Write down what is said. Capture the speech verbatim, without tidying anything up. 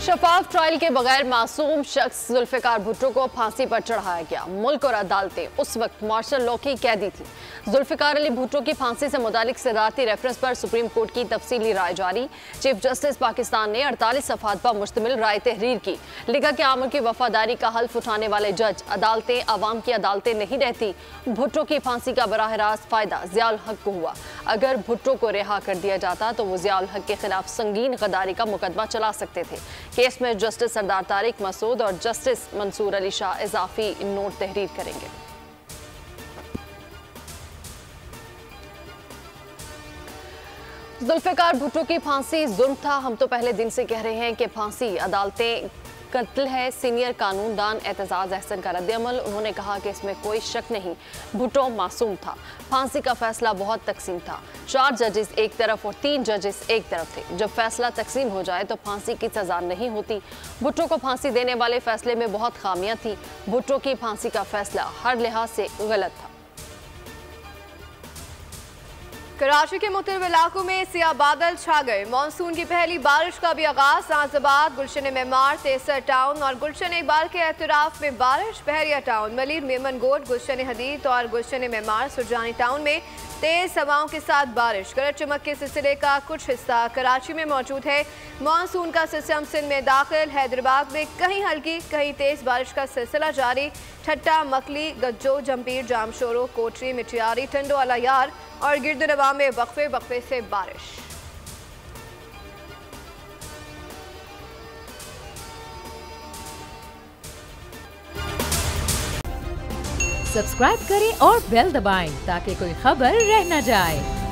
शफाफ trial के बगैर मासूम शख्स जुल्फिकार भुट्टो को फांसी पर चढ़ाया गया। मुल्क और अदालतें उस वक्त मार्शल लॉ की कैदी थी। जुल्फिकार अली भुट्टो की फांसी से मुतालिक सदारती रेफरेंस पर सुप्रीम कोर्ट की तफसीली राय जारी। चीफ जस्टिस पाकिस्तान ने अड़तालीस सफात पर मुश्तमिल राय तहरीर की। लिखा कि आमर की वफादारी का हल्फ उठाने वाले जज अदालतें अवाम की अदालतें नहीं रहती। भुट्टो की फांसी का बराह रास्त फायदा ज़ियाउल हक को हुआ। अगर भुट्टो को रिहा कर दिया जाता तो वो ज़ियाउल हक के खिलाफ संगीन गद्दारी का मुकदमा चला सकते थे। केस में जस्टिस सरदार तारिक मसूद और जस्टिस मंसूर अली शाह इजाफी नोट तहरीर करेंगे। जुल्फिकार भुट्टो की फांसी जुर्म था। हम तो पहले दिन से कह रहे हैं कि फांसी अदालतें कत्ल है। सीनियर कानूनदान एतजाज अहसन का रद्द-ए-अमल। उन्होंने कहा कि इसमें कोई शक नहीं, भुट्टो मासूम था। फांसी का फैसला बहुत तकसीम था। चार जजेस एक तरफ और तीन जजेस एक तरफ थे। जब फैसला तकसीम हो जाए तो फांसी की सजा नहीं होती। भुट्टो को फांसी देने वाले फैसले में बहुत खामियां थी। भुट्टो की फांसी का फैसला हर लिहाज से गलत था। कराची के मुख्तलिफ इलाकों में सियाह बादल छा गए। मानसून की पहली बारिश का भी आगाज। नाजबाद, गुलशन मेमार, तेसर टाउन और गुलशन इकबाल के एतराफ में बारिश। बहरिया टाउन, मलिर, मेमन गोट, गुलशन हदीद और गुलशन मेमार, सुरजानी टाउन में तेज हवाओं के साथ बारिश। गरज चमक के सिलसिले का कुछ हिस्सा कराची में मौजूद है। मानसून का सिस्टम सिंध में दाखिल। हैदराबाद में कहीं हल्की कहीं तेज बारिश का सिलसिला जारी। ठट्टा, मकली, गज्जो, जंपीर, जामशोरो, कोटरी, मिटियारी, टंडो, अलायार और गिरदनवा में वक्फे वक्फे से बारिश। सब्सक्राइब करें और बेल दबाएं ताकि कोई खबर रह न जाए।